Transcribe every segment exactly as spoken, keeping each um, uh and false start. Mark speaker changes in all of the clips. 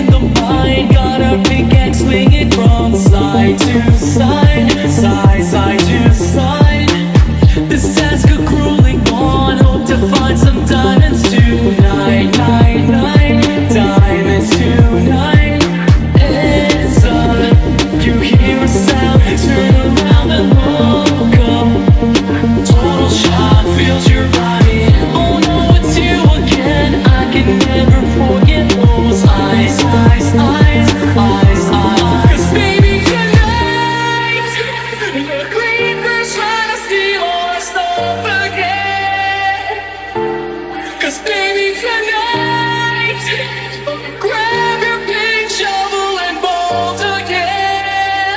Speaker 1: in the mind. Got our pickaxe swinging from side to side, side, side to side. This task a grueling one. Hope to find some diamonds tonight, night, night. Diamonds tonight. Inside, you hear a sound. Turn around and look up. Total shock fills your body. Oh no, it's you again. I can never forget those eyes, eyes, eyes, eyes, eyes. 'Cause baby tonight, the creeper's trying to steal our stuff again. 'Cause baby tonight, grab your pink shovel and bolt again.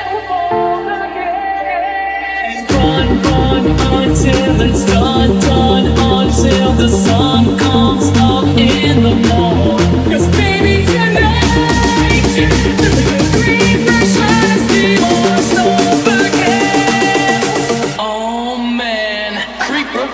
Speaker 1: Run, run until it's done, done until the sun comes up in the morning. 'Cause baby tonight, the creeper's trying to steal our stuff again. Oh man, creeper.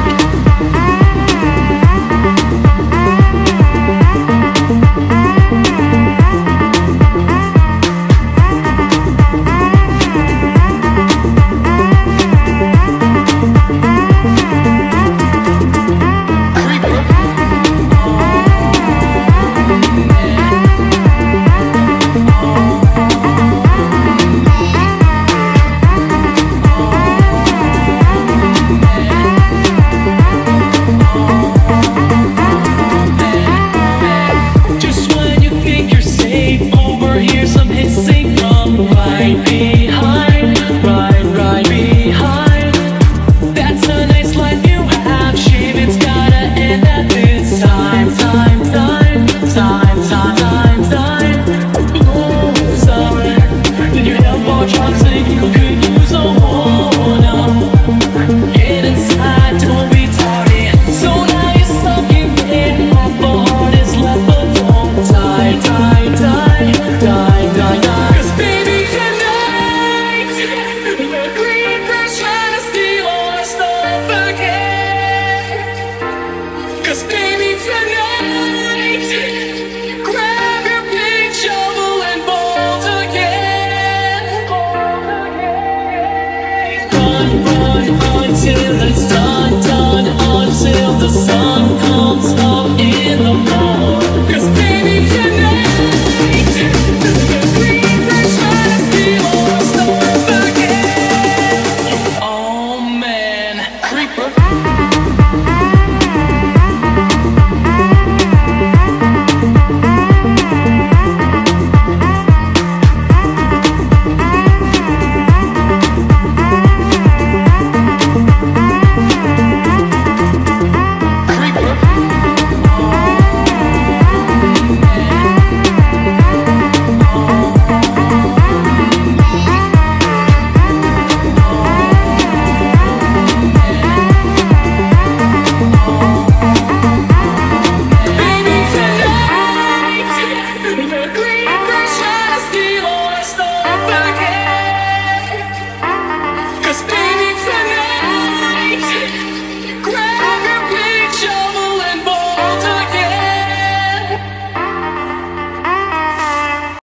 Speaker 1: Just when you think you're safe, overhear some hissing from right behind, right, right behind. That's a nice life you have, shame it's gotta end at this time, time, time, time, time, time, time. Oh, sorry. Did you help our child sing? You could use a warning. Get inside, don't be tardy. So now you're stuck in bed, half the heart is left alone. Die, die, die, die, die, die. 'Cause baby tonight, the creeper's trying to steal our stuff again. 'Cause baby tonight.